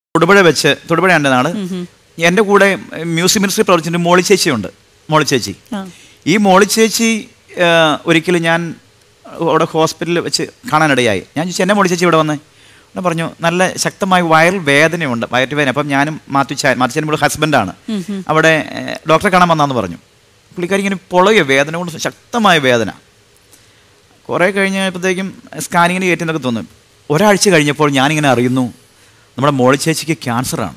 തൊടുപുഴ എൻ്റെ നാട്. എൻ്റെ കൂടെ മ്യൂസിക് മിനിസ്ട്രി പ്രവർത്തിച്ചിട്ട് മോളി ചേച്ചി. ഈ മോളി ചേച്ചി ഒരിക്കലും ഞാൻ അവിടെ ഹോസ്പിറ്റലിൽ വെച്ച് കാണാനിടയായി. ഞാൻ ചോദിച്ചു, എന്നെ മോളി ചേച്ചി ഇവിടെ വന്നേ? ഞാൻ പറഞ്ഞു, നല്ല ശക്തമായ വയറിൽ വേദനയുണ്ട്, വയറ്റുവേദന. അപ്പം ഞാനും മാത്യുച്ചൻ ഇവിടെ ഹസ്ബൻഡാണ്, അവിടെ ഡോക്ടറെ കാണാൻ വന്നാന്ന് പറഞ്ഞു. പുള്ളിക്കാരി ഇങ്ങനെ പൊളയോ, വേദന കൊണ്ട് ശക്തമായ വേദന. കുറേ കഴിഞ്ഞപ്പോഴത്തേക്കും സ്കാനിങ്ങിന് കയറ്റിയെന്നൊക്കെ തോന്നും. ഒരാഴ്ച കഴിഞ്ഞപ്പോൾ ഞാനിങ്ങനെ അറിയുന്നു, നമ്മുടെ മോളി ചേച്ചിക്ക് ക്യാൻസറാണ്.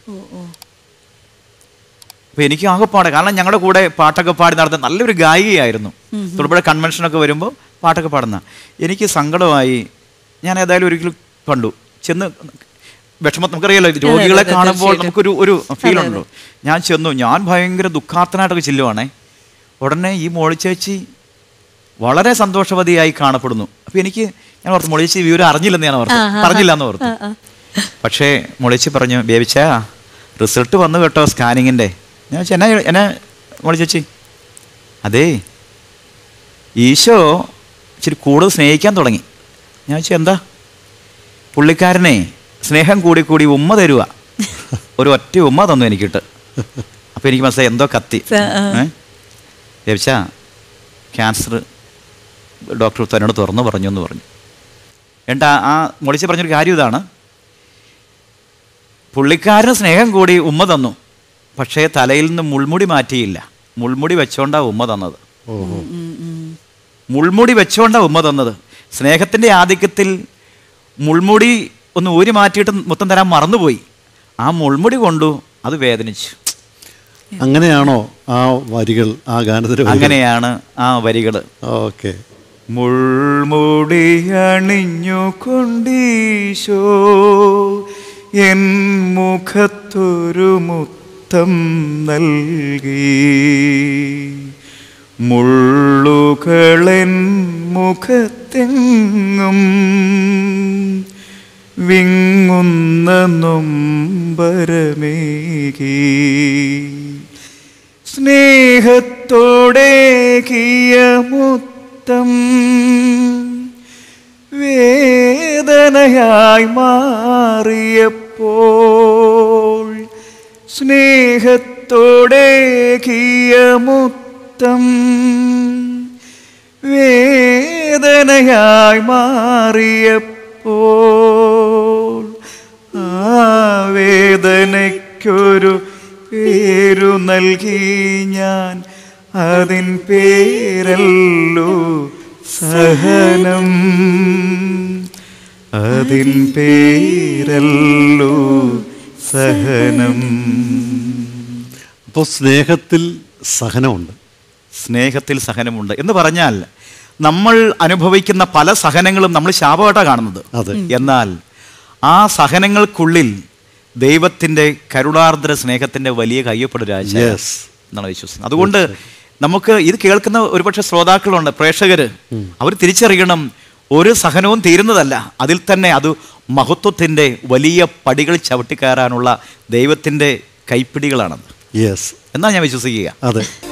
അപ്പോൾ എനിക്ക് ആകെപ്പാടെ, കാരണം ഞങ്ങളുടെ കൂടെ പാട്ടൊക്കെ പാടി നടത്തുന്ന നല്ലൊരു ഗായികയായിരുന്നു. തൊടുപുഴ കൺവെൻഷനൊക്കെ വരുമ്പോൾ പാട്ടൊക്കെ പാടുന്ന. എനിക്ക് സങ്കടമായി. ഞാൻ ഏതായാലും ഒരിക്കലും കണ്ടു ചെന്ന് വിഷമം, നമുക്കറിയാലോ രോഗികളെ കാണുമ്പോൾ നമുക്കൊരു ഫീലുണ്ടല്ലോ. ഞാൻ ചെന്നു, ഞാൻ ഭയങ്കര ദുഃഖാർത്ഥനായിട്ടൊക്കെ ചെല്ലുവാണേ. ഉടനെ ഈ മോളി ചേച്ചി വളരെ സന്തോഷവതിയായി കാണപ്പെടുന്നു. അപ്പോൾ ഞാൻ ഓർത്തു, മോളി ചേച്ചി വിവരം അറിഞ്ഞില്ലെന്ന് ഞാൻ പറഞ്ഞില്ല എന്ന് ഓർത്തു. പക്ഷേ മോളി ചേച്ചി പറഞ്ഞു, ബേബിച്ചാ റിസൾട്ട് വന്നു കേട്ടോ സ്കാനിങ്ങിൻ്റെ. ഞാൻ വെച്ചാൽ എന്നെ മോളി ചേച്ചി, അതേ ഈശോ ഇച്ചിരി കൂടുതൽ സ്നേഹിക്കാൻ തുടങ്ങി. ഞാൻ വെച്ചാൽ എന്താ? പുള്ളിക്കാരനെ സ്നേഹം കൂടി ഉമ്മ തരുക. ഒരു ഒറ്റ ഉമ്മ തന്നു എനിക്കിട്ട്. അപ്പോൾ എനിക്ക് മനസ്സിലായി എന്തോ കത്തി. ബേബിച്ചാ ക്യാൻസർ ഡോക്ടർ തന്നോട് തുറന്നു പറഞ്ഞു എന്ന് പറഞ്ഞു. എന്നിട്ട് ആ മോളിച്ച് പറഞ്ഞൊരു കാര്യം ഇതാണ്, പുള്ളിക്കാരന് സ്നേഹം കൂടി ഉമ്മ തന്നു, പക്ഷേ തലയിൽ നിന്ന് മുൾമുടി മാറ്റിയില്ല. മുൾമുടി വെച്ചോണ്ടാ ഉമ്മ തന്നത്. മുൾമുടി വെച്ചോണ്ടാ ഉമ്മ തന്നത്. സ്നേഹത്തിൻ്റെ ആധിക്യത്തിൽ മുൾമുടി ഒന്ന് ഊരി മാറ്റിയിട്ട് മൊത്തം തരാൻ മറന്നുപോയി. ആ മുൾമുടി കൊണ്ടു അത് വേദനിച്ചു. അങ്ങനെയാണോ ആ വരികൾ, ആ ഗാനത്തിൽ? അങ്ങനെയാണ് ആ വരികൾ. ഓക്കെ. മുൾമുടി അണിഞ്ഞു കൊണ്ടീശോ എൻ മുഖത്തൊരു മുത്തം നൽകി, മുള്ളുകളെൻ മുഖത്തെങ്ങും വിങ്ങുന്ന നൊമ്പരമേകി, സ്നേഹത്തോടെ കിയ മുത്തം വേദനയായി മാറിയപ്പോൾ, സ്നേഹത്തോടെ കിയ മുത്തം വേദനയായി മാറിയപ്പോൾ, ആ വേദനയ്ക്കൊരു പേരു നൽകി ഞാൻ, അതിൻ പേരല്ലോ സഹനം, അതിൻ പേരല്ലോ സഹനം. അപ്പോൾ സ്നേഹത്തിൽ സഹനമുണ്ട്. സ്നേഹത്തിൽ സഹനമുണ്ട് എന്ന് പറഞ്ഞാൽ നമ്മൾ അനുഭവിക്കുന്ന പല സഹനങ്ങളും നമ്മൾ ശാപമായിട്ടാണ് കാണുന്നത്. എന്നാൽ ആ സഹനങ്ങൾക്കുള്ളിൽ ദൈവത്തിൻ്റെ കരുണാർദ്ര സ്നേഹത്തിൻ്റെ വലിയ കയ്യൊപ്പുള്ള രാജ എന്നാണ് വിശ്വസിക്കുന്നത്. അതുകൊണ്ട് നമുക്ക് ഇത് കേൾക്കുന്ന ഒരുപക്ഷെ ശ്രോതാക്കളുണ്ട്, പ്രേക്ഷകർ, അവർ തിരിച്ചറിയണം, ഒരു സഹനവും തീരുന്നതല്ല, അതിൽ തന്നെ അത് മഹത്വത്തിൻ്റെ വലിയ പടികൾ ചവിട്ടിക്കയറാനുള്ള ദൈവത്തിൻ്റെ കൈപ്പിടികളാണെന്ന് എന്നാണ് ഞാൻ വിശ്വസിക്കുക. അതെ.